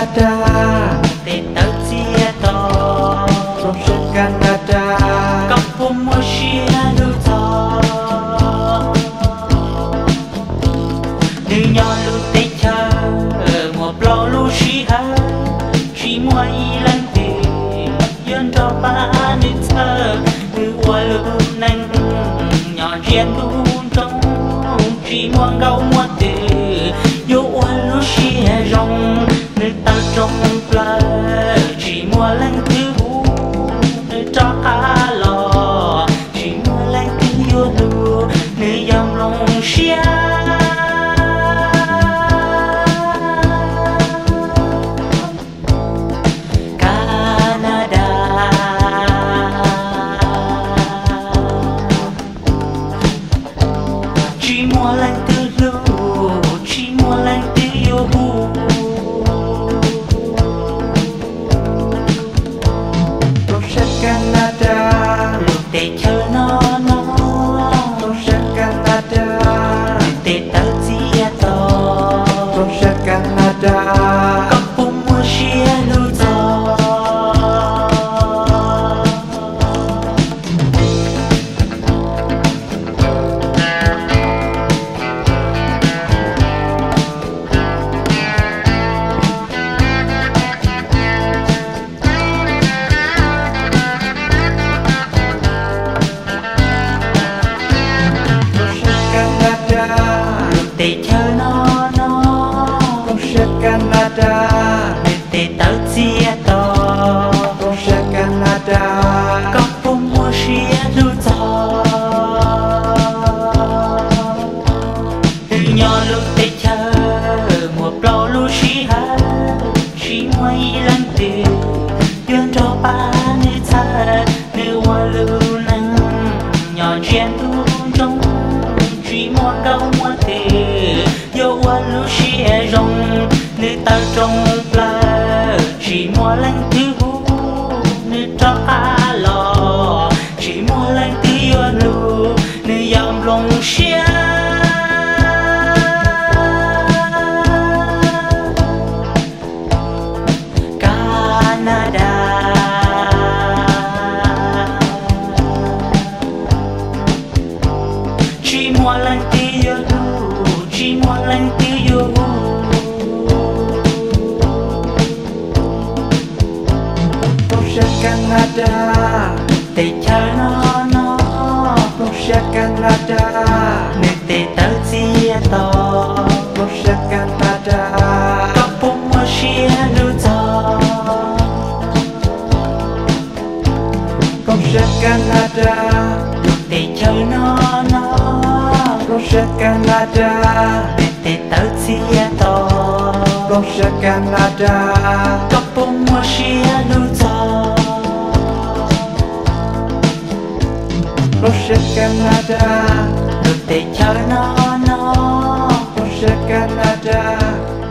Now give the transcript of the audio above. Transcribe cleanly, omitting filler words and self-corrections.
Canada để tới chia to Projet Canada có phố mua chia lưu to từ nhỏ lưu tết chờ một lo lưu chỉ ha chỉ mua y lần về dân cho ba nữ thơ từ qua lưu nâng nhỏ riêng lưu trong chỉ mua gấu mua từ vô qua lưu chia rong nơi ta trong plơ chỉ mua lần thứ hú nơi cho cá lò chỉ mua lần thứ vô lưu nơi dòng lòng xia Canada chỉ mua lần thứ lưu chỉ mua lần thứ vô hú Canada lúc tết chờ nó Projet Canada tết tới chia to Projet Canada có phố mua chia lưu to để chờ nó Projet Canada để tới chia to Projet Canada có phố mua chia lưu to từ nhỏ lúc tết chờ một lo lưu chỉ ha chỉ mấy lần từ duyên cho ba nữ thơ nữ hoa lưu nắng nhỏ chen tu trong chỉ mua gấu mua tiền vô qua lưu chia rong nữ ta trong plơ chỉ mua lần thứ hú nữ cho cá lò chỉ mua lần thứ vô lưu nữ dòng lòng xia Canada chỉ mua lần thứ vô lưu chỉ mua lần thứ vô Projet Canada để chờ nó Projet Canada nơi tết tới chia to Projet Canada có phố mua chia lưu to Projet Canada lúc tết chờ nó Projet Canada nơi tết tới chia to Projet Canada có phố mua chia lưu to Projet Canada lúc tết chờ nó Projet Canada